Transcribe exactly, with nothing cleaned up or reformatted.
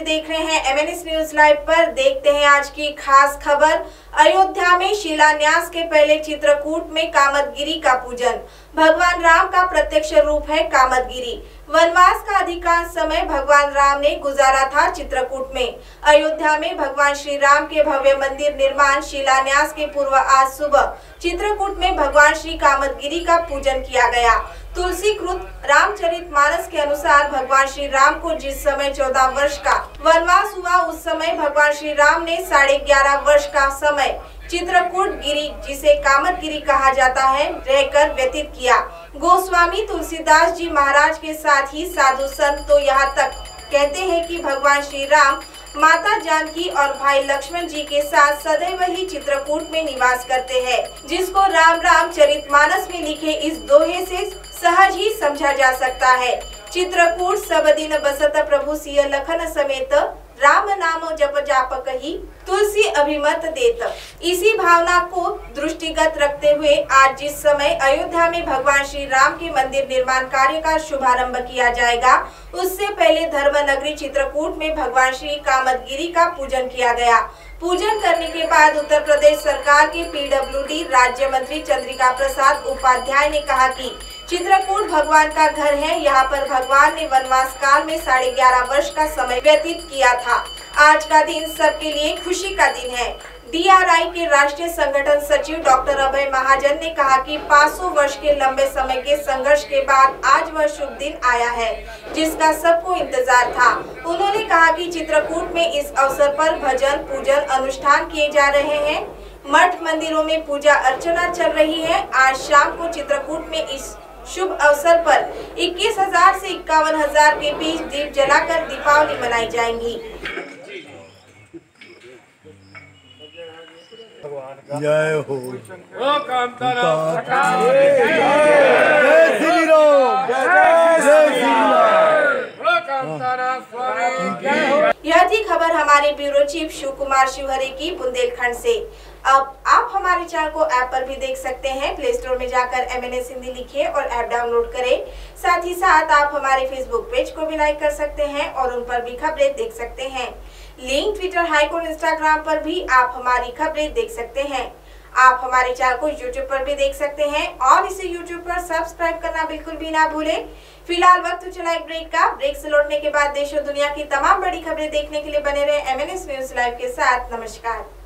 देख रहे हैं एमएनएस न्यूज लाइव पर। देखते हैं आज की खास खबर। अयोध्या में शिलान्यास के पहले चित्रकूट में कामदगिरी का पूजन। भगवान राम का प्रत्यक्ष रूप है कामदगिरी। वनवास का अधिकांश समय भगवान राम ने गुजारा था चित्रकूट में। अयोध्या में भगवान श्री राम के भव्य मंदिर निर्माण शिलान्यास के पूर्व आज सुबह चित्रकूट में भगवान श्री कामदगिरी का पूजन किया गया। तुलसी कृत रामचरितमानस के अनुसार भगवान श्री राम को जिस समय चौदह वर्ष का वनवास हुआ, उस समय भगवान श्री राम ने साढ़े ग्यारह वर्ष का समय चित्रकूट गिरी, जिसे कामदगिरी कहा जाता है, रहकर व्यतीत किया। गोस्वामी तुलसीदास जी महाराज के साथ ही साधु संत तो यहाँ तक कहते हैं कि भगवान श्री राम माता जानकी और भाई लक्ष्मण जी के साथ सदैव ही चित्रकूट में निवास करते हैं, जिसको राम राम चरितमानस में लिखे इस दोहे से सहज ही समझा जा सकता है। चित्रकूट सब दिन बसत प्रभु सिय लखन समेत, राम नाम जप जाप कही तुलसी अभिमत देत। इसी भावना को दृष्टिगत रखते हुए आज जिस समय अयोध्या में भगवान श्री राम के मंदिर निर्माण कार्य का शुभारंभ किया जाएगा, उससे पहले धर्म नगरी चित्रकूट में भगवान श्री कामदगिरी का पूजन किया गया। पूजन करने के बाद उत्तर प्रदेश सरकार के पीडब्ल्यूडी राज्य मंत्री चंद्रिका प्रसाद उपाध्याय ने कहा कि चित्रकूट भगवान का घर है। यहाँ पर भगवान ने वनवास काल में साढ़े ग्यारह वर्ष का समय व्यतीत किया था। आज का दिन सबके लिए खुशी का दिन है। डीआरआई के राष्ट्रीय संगठन सचिव डॉक्टर अभय महाजन ने कहा कि पाँच सौ वर्ष के लंबे समय के संघर्ष के बाद आज वह शुभ दिन आया है, जिसका सबको इंतजार था। उन्होंने कहा कि चित्रकूट में इस अवसर पर भजन पूजन अनुष्ठान किए जा रहे हैं। मठ मंदिरों में पूजा अर्चना चल रही है। आज शाम को चित्रकूट में इस शुभ अवसर पर इक्कीस हजार से इक्यावन हजार के बीच दीप जलाकर दीपावली मनाई जाएंगी। जय हो यह थी खबर हमारे ब्यूरो चीफ शिव कुमार शिवहरे की बुंदेलखंड से। अब आप हमारे चैनल को ऐप पर भी देख सकते हैं। प्ले स्टोर में जाकर एमएनएस हिंदी लिखिए और ऐप डाउनलोड करें। साथ ही साथ आप हमारे फेसबुक पेज को भी लाइक कर सकते हैं और उन पर भी खबरें देख सकते हैं। लिंक ट्विटर, हाइक और इंस्टाग्राम पर भी आप हमारी खबरें देख सकते हैं। आप हमारे चैनल को यूट्यूब पर भी देख सकते हैं और इसे यूट्यूब पर सब्सक्राइब करना बिल्कुल भी ना भूलें। फिलहाल वक्त चला एक ब्रेक का। ब्रेक से लौटने के बाद देश और दुनिया की तमाम बड़ी खबरें देखने के लिए बने रहे एमएनएस न्यूज लाइव के साथ। नमस्कार।